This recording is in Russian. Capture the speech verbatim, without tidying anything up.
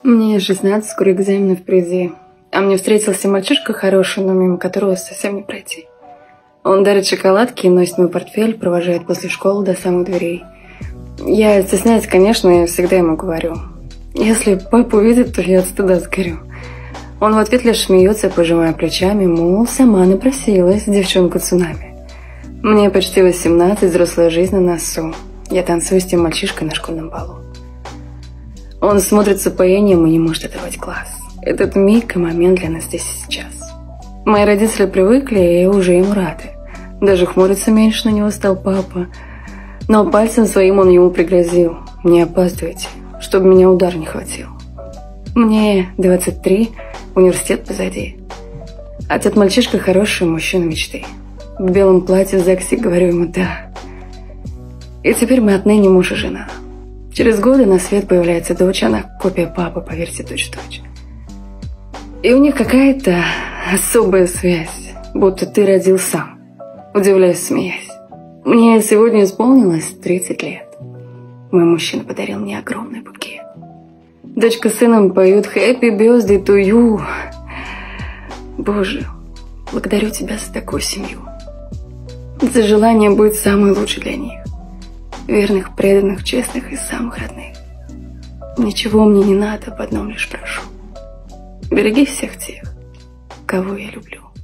Мне шестнадцать, скоро экзамены впереди. А мне встретился мальчишка хороший, но мимо которого совсем не пройти. Он дарит шоколадки и носит мой портфель, провожает после школы до самых дверей. Я стесняюсь, конечно, и всегда ему говорю: если папа увидит, то я от стыда сгорю. Он в ответ лишь смеется, пожимая плечами, мол, сама напросилась, девчонка цунами. Мне почти восемнадцать, взрослая жизнь на носу. Я танцую с тем мальчишкой на школьном балу. Он смотрит с упоением и не может оторвать глаз. Этот миг и момент для нас здесь и сейчас. Мои родители привыкли и уже ему рады. Даже хмуриться меньше на него стал папа. Но пальцем своим он ему пригрозил: не опаздывайте, чтобы меня удар не хватил. Мне двадцать три, университет позади. А тот мальчишка хороший, мужчина мечты. В белом платье в ЗАГСе говорю ему «да». И теперь мы отныне муж и жена. Через годы на свет появляется дочь, она копия папы, поверьте, точь-в-точь. И у них какая-то особая связь, будто ты родил сам. Удивляюсь, смеясь. Мне сегодня исполнилось тридцать лет. Мой мужчина подарил мне огромный букет. Дочка с сыном поют «Happy birthday to you». Боже, благодарю тебя за такую семью. За желание быть самой лучшей для них. Верных, преданных, честных и самых родных. Ничего мне не надо, в одном лишь прошу: береги всех тех, кого я люблю.